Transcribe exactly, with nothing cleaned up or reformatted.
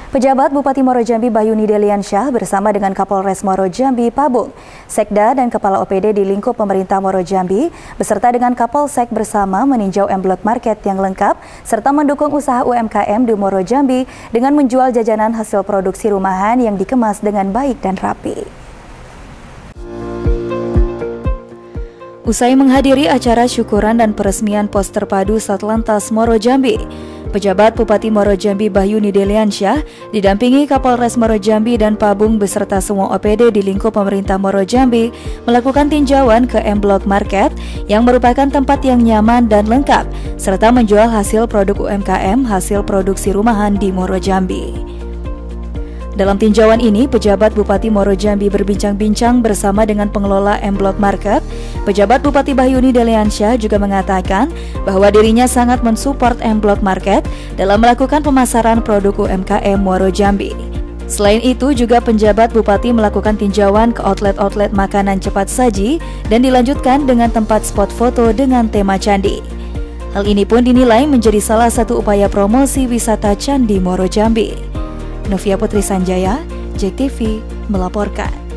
Pejabat Bupati Muaro Jambi Bahyuni Deliansyah bersama dengan Kapolres Muaro Jambi Pabung, Sekda dan Kepala O P D di lingkup pemerintah Muaro Jambi beserta dengan Kapolsek bersama meninjau M-Block Market yang lengkap serta mendukung usaha U M K M di Muaro Jambi dengan menjual jajanan hasil produksi rumahan yang dikemas dengan baik dan rapi. Usai menghadiri acara syukuran dan peresmian pos terpadu Satlantas Muaro Jambi, Pejabat Bupati Muaro Jambi Bahyuni Deliansyah didampingi Kapolres Muaro Jambi dan Pabung beserta semua O P D di lingkup pemerintah Muaro Jambi melakukan tinjauan ke M-Block Market yang merupakan tempat yang nyaman dan lengkap serta menjual hasil produk U M K M hasil produksi rumahan di Muaro Jambi. Dalam tinjauan ini, Pejabat Bupati Muaro Jambi berbincang-bincang bersama dengan pengelola M-Block Market. Pejabat Bupati Bahyuni Deliansyah juga mengatakan bahwa dirinya sangat mensupport M-Block Market dalam melakukan pemasaran produk U M K M Muaro Jambi. Selain itu, juga penjabat Bupati melakukan tinjauan ke outlet-outlet makanan cepat saji dan dilanjutkan dengan tempat spot foto dengan tema candi. Hal ini pun dinilai menjadi salah satu upaya promosi wisata Candi Muaro Jambi. Novia Putri Sanjaya, J T V melaporkan.